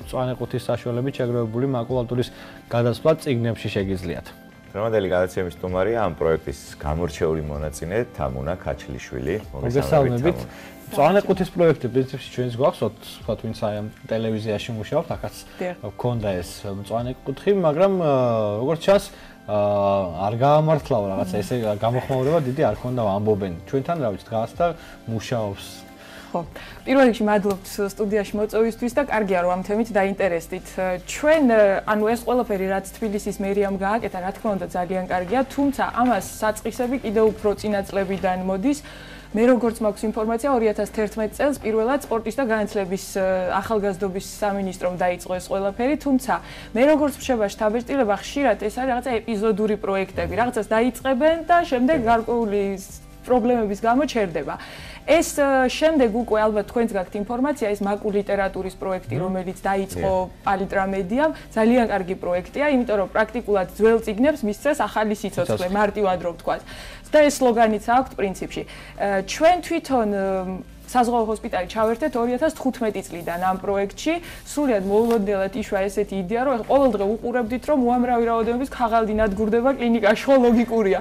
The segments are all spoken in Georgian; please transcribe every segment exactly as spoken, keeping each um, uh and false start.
მწვანე ყუთის საშუალებით შეგროვებული მაკულატურის გადასვლა წიგნებში შეგიძლიათ. დღევანდელი გადაცემის სტუმარია ამ პროექტის გამორჩეული მონაწილე თამუნა ქაჩლიშვილი. მოგესალმებით. მწვანე ყუთის პროექტი პრინციპში ჩვენს გვახსოვთ, თქვა ვინც აი ამ ტელევიზიაში მუშაობთ, ახაც გქონდა ეს მწვანე ყუთი, მაგრამ როგორც ჩანს არ გაამართლაო რაღაცა ესე გამოხმაურება დიდი არ ქონდა ამბობენ. ჩვენთან რა ვიცი დღას და მუშაობს. ხო. პირველ რიგში მადლობთ სტუდიაში მოწვევისთვის და კარგია რომ ამ თემით დაინტერესდით. ჩვენ ანუ ეს ყველაფერი რაც თბილისის მერიამ გააკეთა, რა თქმა უნდა ძალიან კარგია, თუმცა ამას საწყისები კიდევ უფრო წინა წლებიდან მოდის. მე როგორც მაქვს ინფორმაცია ორი ათას თერთმეტ წელს პირველად სპორტის და განათლების ახალგაზრდობის სამინისტრომ დაიწყო ეს ყველაფერი, თუმცა მე როგორც მშობა შთაბეჭდილება ხშირად ეს არის რაღაცა ეპიზოდური პროექტები, რაღაცას დაიწყებენ და შემდეგ გარკვეული პრობლემების გამო ჩერდება. ეს შემდეგ უკვე ალბათ თქვენს გაქვთ ინფორმაცია, ეს მაკულ ლიტერატურის პროექტი, რომელიც დაიწყო პალიტრა მედიამ, ძალიან კარგი პროექტია, იმიტომ რომ პრაქტიკულად ძველ წიგნებს მისცეს ახალი სიცოცხლე, მარტივად რომ ვთქვათ. და ეს სლოგანიც აქვს პრინციპში. ჩვენ თვითონ საზღვაო ჰოსპიტალი ჩავერთეთ ორი ათას თხუთმეტი წლიდან ამ პროექტში. სრულიად მოულოდნელად იშვა ესეთი იდეა, რომ ყოველ დღე უყურებდით, რომ უამრავი რაოდენობის ქაღალდი ნადგურდება კლინიკაში, ხო ლოგიკურია.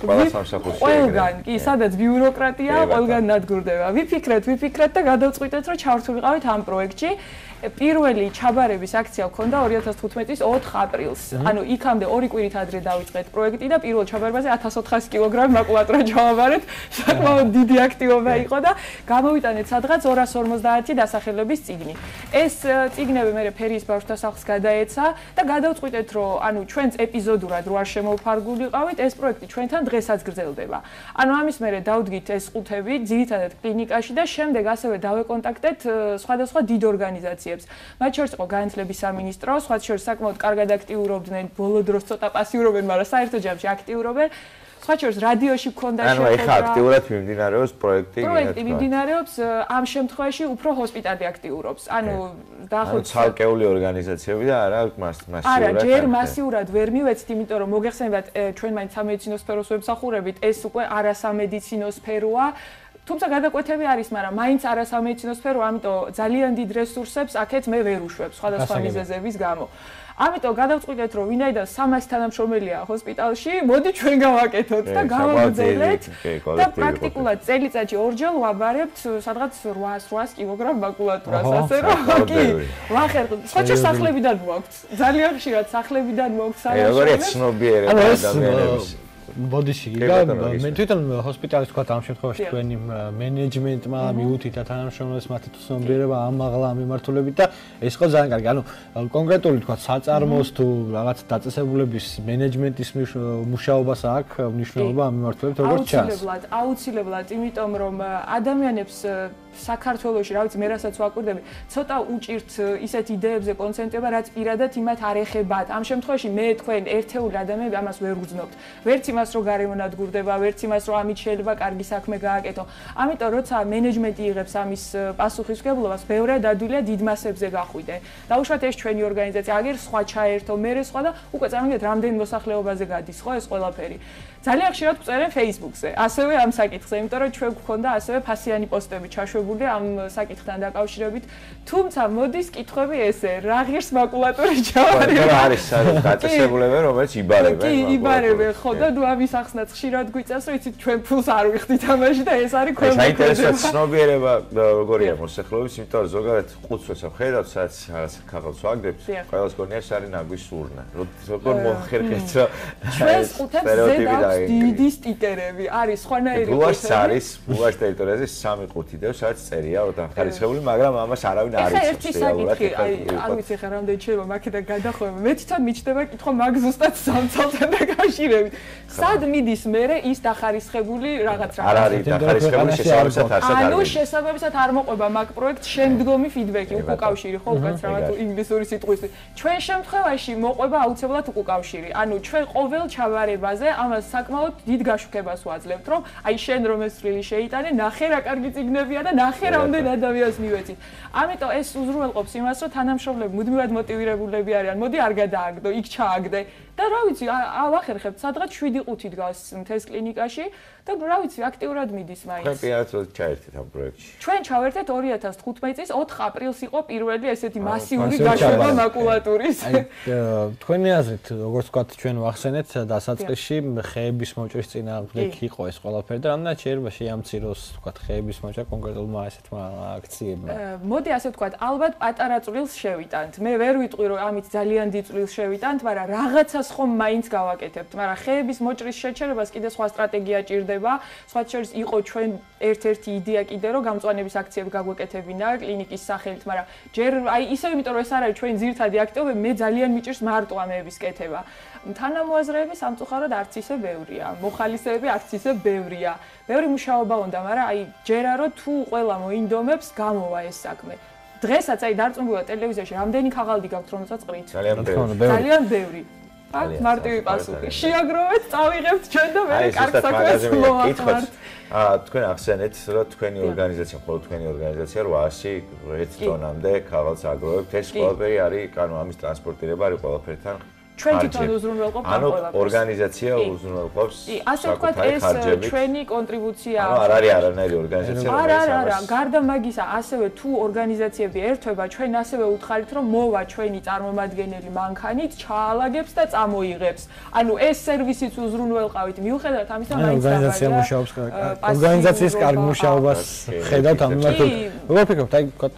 ყველგან, კი, სადაც ბიუროკრატია, ყველგან ნადგურდება. ვიფიქრეთ, ვიფიქრეთ და გადავწყვიტეთ, რომ ჩავთვლიყავით ამ პროექტში. პირველი ჩაბარების აქცია ჰქონდა ორი ათას თხუთმეტის ოთხ აპრილს. ანუ იქამდე ორი კვირით ადრე დავიწყეთ პროექტი და პირველ ჩაბარებაზე ათას ოთხასი კილოგრამი მაკულატურა ჩავაბარეთ. საკმაოდ დიდი აქტივობა იყო და გამოვიტანეთ სადღაც ორას ორმოცდაათი დასახელების წიგნი. ეს წიგნები მე ფერის ბავშვთა სახლს გადაეცა და გადავწყვიტეთ, რომ ანუ ჩვენც ეპიზოდურად რო არ შემოვფარგულიყავით, ეს პროექტი ჩვენთან დღესაც გრძელდება. ანუ ამის მერე დავდგით ეს ყუთები ძირითადად კლინიკაში და შემდეგ ასევე დავეკონტაქტეთ სხვადასხვა დიდ ორგანიზაციებს. მათ შორის იყო განათლების სამინისტრო, სხვა შორის საკმაოდ კარგად აქტიურობდნენ, ბოლო დროს ცოტა პასიურობენ, მაგრამ საერთო ჯამში აქტიურობენ. სხვა შორის რადიოში გქონდა შეხვედრა. ანუ ეხა აქტიურად მიმდინარეობს პროექტი. პროექტი მიმდინარეობს, ამ შემთხვევაში უფრო ჰოსპიტალი აქტიურობს. ანუ დაახლოებით ცალკეული ორგანიზაციები და არა მასიურად. არა, ჯერ მასიურად ვერ მივეცით, იმიტომ რომ მოგეხსენებათ, ჩვენ მაინც სამედიცინო სფეროს ვემსახურებით, ეს უკვე არასამედიცინო სფეროა. თუმცა გადაკვეთები არის, მაგრამ მაინც არასამედიცინო სფერო, ამიტომ ძალიან დიდ რესურსებს აქეთ მე ვერ უშვებ სხვადასხვა მიზეზების გამო. ამიტომ გადავწყვიტეთ, რომ ვინაიდან სამას თანამშრომელია ჰოსპიტალში, მოდი ჩვენ გავაკეთოთ და გავაგრძელეთ და პრაქტიკულად წელიწადში ორჯერ ვაბარებთ სადღაც რვაას კილოგრამ მაკულატურას, ასე რომ კი, ვახერხებთ. სხვა სახლებიდან მოაქვს. ძალიან ხშირად სახლებიდან მოაქვს სამას. როგორია ცნობიერება ადამიანების ბოდიში გიგა მე თვითონ ჰოსპიტალის თქვა ამ შემთხვევაში თქვენი მენეჯმენტმა მიუთით და თანამშრომლებს მათი ცნობიერება ამაღლა მიმართულებით და ეს იყო ძალიან კარგი. ანუ კონკრეტული თქვა საწარმოს თუ რაღაც დაწესებულების მენეჯმენტის მუშაობას აქვს მნიშვნელობა ამ მიმართულებით როგორც ჩანს. აუცილებლად, აუცილებლად, იმიტომ რომ ადამიანებს საქართველოში, რა ვიცი, მე რასაც ვაკვირდები, ცოტა უჭირთ ისეთ იდეებზე კონცენტრება, რაც პირადად იმათ არ ეხებათ. ამ შემთხვევაში მე თქვენ ერთეული ადამიანები ამას ვერ უგრძნობთ. ვერც იმას რომ გარემონადგურდება, ვერც იმას რომ ამით შეიძლება კარგი საქმე გააკეთო. ამიტომ როცა მენეჯმენტი იღებს ამის პასუხისმგებლობას, ბევრი დადვილია დიდ მასებზე გახვიდე. დაუშვათ ეს ჩვენი ორგანიზაცია, აგერ სხვა ჩაერთო, მერე სხვა და უკვე წარმოგიდგენთ რამდენ მოსახლეობაზე გადის ხო ეს ყველაფერი. ძალიან ხშირად ვწერენ Facebook-ზე, ასევე ამ საკითხზე, იმიტომ რომ ჩვენ გვქონდა ასევე ფასიანი პოსტები ჩაშვებული ამ საკითხთან დაკავშირებით. თუმცა მოდის კითხვები ესე, რა ღირს მაკულატურის ჩავარება? რა არის დაწესებულებები, რომელიც იბარებენ? კი, იბარებენ, ხო და ნუ ამის ახსნაც ხშირად გვიწევს, რომ იცით ჩვენ ფულს არ ვიხდით ამაში და ეს არის ქვემო. საინტერესოა ცნობიერება როგორია მოსახლეობის, იმიტომ რომ ზოგადად ყუთს ხედავთ, სადაც ქაღალდს ვაგდებთ, ყველას გონია ეს არის ნაგვის სურნა. როგორ მოხერხეთ რა? ჩვენს ყუთებს ზედა დიდი სტიკერები არის სხვანაირი ყუთები. ბულაშს არის, ბულაშ ტერიტორიაზე სამი ყუთი და სადაც წერია რომ დახარისხებული, მაგრამ ამას არავინ არ იცის. ერთი საკითხი, აი, არ ვიცი ხა რამდენი შეიძლება მაქედან გადახვევა. მე თვითონ მიჩნდება კითხვა მაგ ზუსტად სამწალთან დაკავშირებით. სად მიდის მერე ის დახარისხებული რაღაც რაღაც? არ არის დახარისხებული შესაბამისად არსად არ. ანუ შესაბამისად არ მოყვება მაგ პროექტს შემდგომი ფიდბექი, უკავშირი, ხო, უკაცრავად ინგლისური სიტყვის. ჩვენ შემთხვევაში მოყვება აუცილებლად უკავშირი. ანუ ჩვენ ყოველ ჩაბარებაზე ამას საკმაოდ დიდ გაშუქებას ვაძლევთ, რომ აი შენ რომ ეს წვლილი შეიტანე, ნახე რა კარგი წიგნებია და ნახე რამდენ ადამიანს მივეცით. ამიტომ ეს უზრუნველყოფს იმას, რომ თანამშრომლები მუდმივად მოტივირებულები არიან. მოდი არ გადააგდო, იქ ჩააგდე. და რა ვიცი, ავახერხებთ, სადღაც შვიდი ყუთი დგას მთეს კლინიკაში. და რა ვიცი, აქტიურად მიდის მაინც. თქვენ პირადად ჩაერთეთ ამ პროექტში. ჩვენ ჩავერთეთ ორი ათას თხუთმეტი წლის ოთხ აპრილს იყო პირველი ესეთი მასიური გაშვება მაკულატურის. აი თქვენი აზრით, როგორც ვთქვათ, ჩვენ ვახსენეთ დასაწყისში ხეების მოჭრის წინააღმდეგ იყო ეს ყველაფერი და რამდენად შეიძლება შეამციროს, ვთქვათ, ხეების მოჭრა კონკრეტულმა ესეთმა აქციებმა. მოდი ასე ვთქვათ, ალბათ პატარა წვლილს შევიტანთ. მე ვერ ვიტყვი, რომ ამით ძალიან დიდ წვლილს შევიტანთ, მაგრამ რაღაცას ხომ მაინც გავაკეთებთ. მაგრამ ხეების მოჭრის შეჩერებას კიდე სხვა სტრატეგია ჭირდება. სხვა შორის იყო ჩვენ ერთ-ერთი იდეა კიდე, რომ გამწვანების აქციები გაგვეკეთებინა კლინიკის სახელით, მაგრამ ჯერ აი ისევ იმიტომ რომ ეს არ არის ჩვენ ძირითადი აქტივობები, მე ძალიან მიჭირს მარტო ამების კეთება. თანამოაზრეები სამწუხაროდ არც ისე ბევრია, მოხალისეები არც ისე ბევრია. ბევრი მუშაობა უნდა, მაგრამ აი ჯერა რომ თუ ყველა მოინდომებს, გამოვა ეს საქმე. დღესაც აი დარწმუნებულად ტელევიზიაში რამდენი ქაღალდი გაქვთ რომელსაც ყრით? ძალიან ბევრი. ძალიან ბევრი. აქ მარტივი პასუხი. შეაგროვეთ, წავიღებთ ჩვენ და მე კარგ საქმეს მოვახმართ. აა თქვენ ახსენეთ, რომ თქვენი ორგანიზაცია, მხოლოდ თქვენი ორგანიზაცია რვაასი ერთ ტონამდე ქაღალდს აგროვებთ. ეს ყველაფერი არის, ანუ ამის ტრანსპორტირება არის ყველაფერთან. ჩვენ თვითონ უზრუნველყოფთ ამ ყველაფერს. ანუ ორგანიზაცია უზრუნველყოფს. კი, ასე ვთქვათ, ეს ჩვენი კონტრიბუცია. ანუ არ არის არანაირი ორგანიზაცია, რომელიც არა, არა, არა, გარდა მაგისა, ასევე თუ ორგანიზაციები ერთვება, ჩვენ ასევე უთხარით, რომ მოვა ჩვენი წარმომადგენელი მანქანით, ჩაალაგებს და წამოიღებს. ანუ ეს სერვისიც უზრუნველყავით. მიუხედავად ამისა, მაინც ორგანიზაცია მუშაობს კარგ. ორგანიზაციის კარგ მუშაობას ხედავთ ამ მიმართულებით. როგორ ფიქრობთ, აი ვთქვათ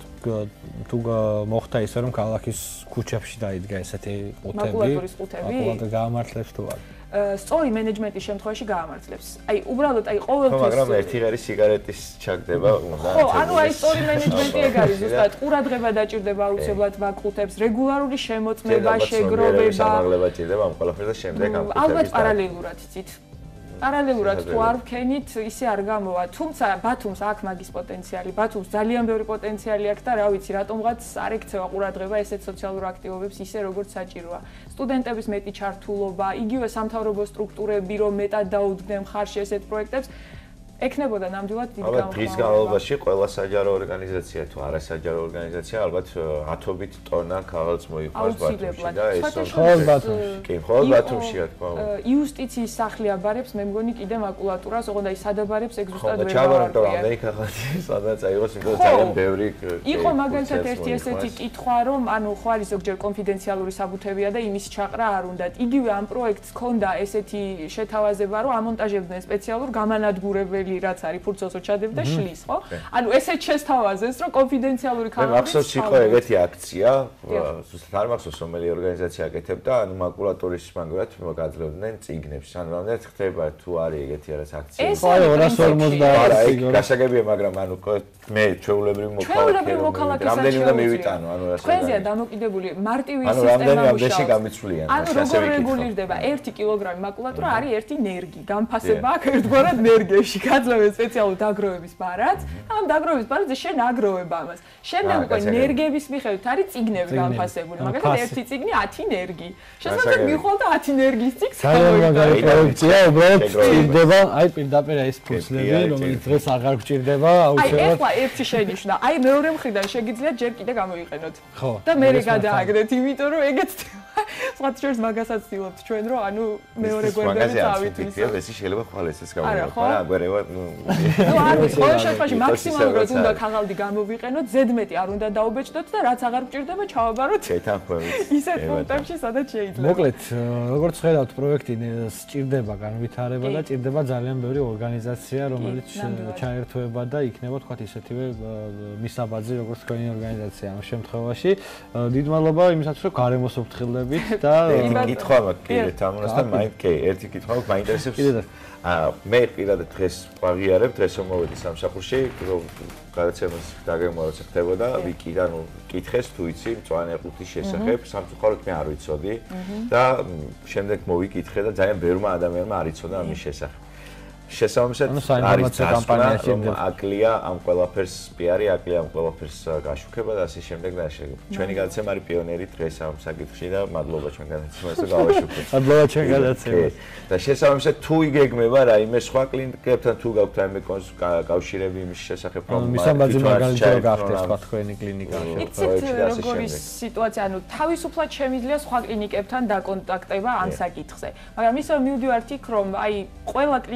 თუ მოხდა ისე რომ ქალაქის ქუჩებში დაიდგა ესეთი ყუთები, მაკულატურის ყუთები, მაკულატურა გაამართლებს თუ არა? სწორი მენეჯმენტის შემთხვევაში გაამართლებს. აი უბრალოდ აი ყოველთვის მაგრამ ერთი ღერი სიგარეტის ჩაგდება უნდა. ხო, ანუ აი სწორი მენეჯმენტი ეგ არის ზუსტად ყურადღება დაჭირდება აუცილებლად მაკულატურებს, რეგულარული შემოწმება, შეგროვება, სამაღლება ჭირდება ამ ყველაფერს და შემდეგ ამ ყუთების ალბათ პარალელურად იცით. პარალელურად თუ არ ვქენით, ისე არ გამოვა. თუმცა ბათუმს აქ მაგის პოტენციალი, ბათუმს ძალიან ბევრი პოტენციალი აქვს და რა ვიცი, რატომღაც არ ექცევა ყურადღება ესეთ სოციალურ აქტივობებს ისე როგორც საჭიროა. სტუდენტების მეტი ჩართულობა, იგივე სამთავრობო სტრუქტურები რომ მეტად დაუდგნენ ხარში ესეთ პროექტებს, ეკნებოდა ნამდვილად დიდი გამოგონება. ალბათ დღის განმავლობაში ყველა საჯარო ორგანიზაცია თუ არასაჯარო ორგანიზაცია ალბათ ათობით ტონა ქაღალდს მოიყვანს ბათუმში და ეს მხოლოდ ბათუმში. კი, მხოლოდ ბათუმში რა თქმა უნდა. იუსტიციის სახლი აბარებს, მე მგონი კიდე მაკულატურას, ოღონდ აი სადაბარებს ეგ ზუსტად ვერ ჩაბარებთ რამდენი ქაღალდი სადაც აიღოს, იმიტომ ძალიან ბევრი იყო მაგალითად ერთი ესეთი კითხვა, რომ ანუ ხო არის ზოგჯერ კონფიდენციალური საბუთებია და იმის ჩაყრა არ უნდათ. იგივე ამ პროექტს ჰქონდა ესეთი შეთავაზება, რომ ამონტაჟებდნენ სპეციალურ გამანადგურებელი რაც არის ფურცელს უჩადებ და შლის, ხო? ანუ ესეც შესთავაზეს, რომ კონფიდენციალური ქაღალდი. მე მახსოვს იყო ეგეთი აქცია, ზუსტად არ მახსოვს რომელი ორგანიზაცია აკეთებდა, ანუ მაკულატურის მაგალითად გაძლევდნენ წიგნებს. ანუ რამდენად ხდება თუ არის ეგეთი რაღაც აქცია. ხო, ორას ორმოცდაათი. არა, ეგ გასაგებია, მაგრამ ანუ მე ჩვეულებრივი მოქალაქე რამდენი უნდა მივიტანო, ანუ რა თქვენზეა დამოკიდებული მარტივი სისტემა მუშაობს. ანუ რამდენი გამიცვლიან. ანუ როგორ რეგულირდება ერთი კილოგრამი მაკულატურა არის ერთი ნერგი. განფასება აქვს ერთგვარად ნერგებში. გაძლევენ სპეციალურ დაგროვების ბარათს. ამ დაგროვების ბარათზე შენ აგროვებ ამას. შემდეგ უკვე ნერგების მიხედვით არის წიგნები განფასებული. მაგალითად ერთი წიგნი ათი ნერგი. შესაძლოა მიხვალ და ათი ნერგის წიგნს ძალიან მაგარი პროექტია, უბრალოდ ჭირდება, აი პირდაპირ ეს ფურცლები, რომელიც დღეს აღარ გჭირდება, აუცილებლად. აი ეხლა ერთი შენიშნა. აი მეორე მხრიდან შეგიძლიათ ჯერ კიდე გამოიყენოთ. ხო. და მე გადააგდეთ, იმიტომ რომ ეგეც სხვა შორის მაგასაც ვცდილობთ ჩვენ, რომ ანუ მეორე გვერდები წავითვისო. ეს შეიძლება ხვალ ესეც გამოიყენოთ, მაგრამ აგვერევა ნუ არ ვიცი, ყოველ შემთხვევაში მაქსიმალურად უნდა ქაღალდი გამოვიყენოთ, ზედმეტი არ უნდა დაუბეჭდოთ და რაც აღარ გჭირდება ჩავაბაროთ. შეთანხმებით. ისეთ პუნქტებში, სადაც შეიძლება. მოკლედ, როგორც ხედავთ, პროექტი სჭირდება განვითარება და სჭირდება ძალიან ბევრი ორგანიზაცია, რომელიც ჩაერთვება და იქნება, თქვათ, ისეთივე მისაბაძი, როგორც თქვენი ორგანიზაცია ამ შემთხვევაში. დიდ მადლობა იმისათვის, რომ გარემოს ვფრთხილდებით და ერთი კითხვა მაქვს კიდე თამონასთან, მაინც კი, ერთი კითხვა მაქვს, მაინტერესებს. აა მე პირადად დღეს ვაღიარებ, დღეს რომ მოვედი სამსახურში, რომ გადაცემას დაგემოროცა ხდებოდა, ვიკიდან კითხეს თუ იცი მწვანე ყუთის შესახებ, სამწუხაროდ მე არ ვიცოდი და შემდეგ მოვიკითხე და ძალიან ბევრმა ადამიანმა არ იცოდა ამის შესახებ. შესაბამისად არის კამპანიაში რომ აკლია ამ ყველაფერს პიარი, აკლია ამ ყველაფერს გაშუქება და ასე შემდეგ და ასე. ჩვენი გადაცემა არის პიონერი დღეს ამ საკითხში და მადლობა ჩვენ გადაცემას და გავაშუქოთ. მადლობა ჩვენ გადაცემას. და შესაბამისად თუ იგეგმება რაიმე სხვა კლინიკებთან თუ გაქვთ რაიმე კავშირები იმის შესახებ რომ მისამბაძე მაგალითად გახდეს სხვა თქვენი კლინიკა. იცით როგორი სიტუაცია, ანუ თავისუფლად შემიძლია სხვა კლინიკებთან დაკონტაქტება ამ საკითხზე. მაგრამ ისევ მივდივართ იქ რომ აი ყველა კლინიკა მაინც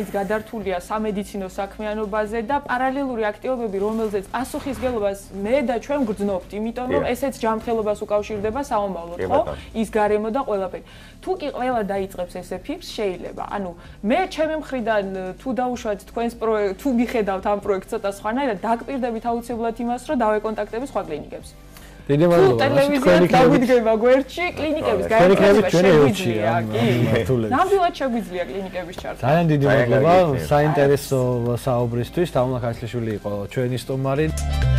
მაინც გადართულია სამედიცინო საქმიანობაზე და პარალელური აქტივობები, რომელზეც პასუხისგებლობას მე და ჩვენ გრძნობთ, იმიტომ რომ ესეც ჯანმრთელობას უკავშირდება საომავლოდ, ხო? ის გარემო და ყველაფერი. თუ კი ყველა დაიწყებს ესე ფიფს, შეიძლება. ანუ მე ჩემი მხრიდან თუ დაუშვათ თქვენს პროექტს, თუ მიხედავთ ამ პროექტს ცოტა სხვანაირად, დაგპირდებით აუცილებლად იმას, რომ დავეკონტაქტებით სხვა კლინიკებს. დიდი მადლობა. ტელევიზიას დაგვიდგება გვერდში, კლინიკების გაერთიანება შეგვიძლია, კი. ნამდვილად შეგვიძლია კლინიკების ჩართვა. ძალიან დიდი მადლობა საინტერესო საუბრისთვის. თამულა ხაისლიშვილი იყო ჩვენი სტუმარი.